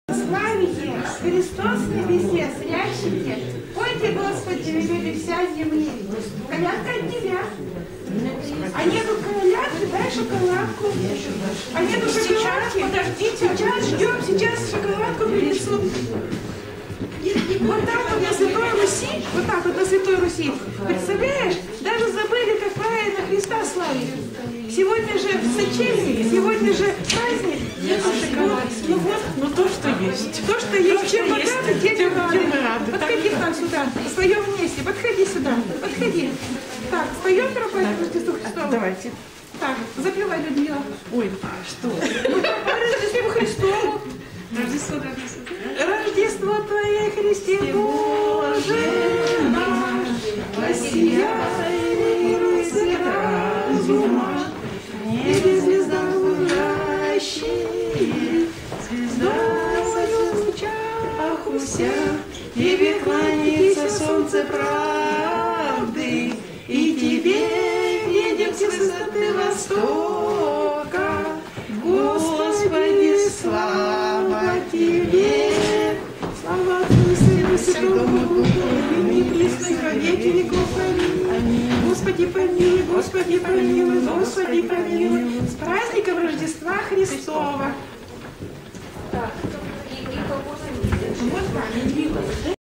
Славите, Христос в небесе, зрящите, пойте, Господи, люди вся земли. Колядка от тебя. А нету колядки, дай шоколадку. А нету шоколадки, подождите, сейчас ждем, сейчас шоколадку принесут. Вот так вот на Святой Руси, вот так вот на Святой Руси, представляешь, даже забыли, как правильно Христа славить. Сегодня же сочельник, сегодня же праздник. Нету шоколадки. Ну вот, ну то, что есть. То, что есть. Чем богаты, тем рады. Подходи к нам сюда, споем вместе. Подходи сюда, подходи. Так, споем тропать Рождеству Христову? Давайте. Так, запевай, Людмила. Ой, а что? Ну, Рождеству Христову. Рождество. Рождество Твое, Христе Боже наш, воссияй свет разума, и звезда лунящая, звездою в лучах уся, Тебе кланяется солнце правды, и Тебе едем с высоты востока, Господи, слава Тебе, слава Отцу, Сыну, Святому Духу, ныне и присно и во веки веков. Аминь. Господи, помилуй, Господи, помилуй, Господи, помилуй. С праздником Рождества Христова. Так. Вот,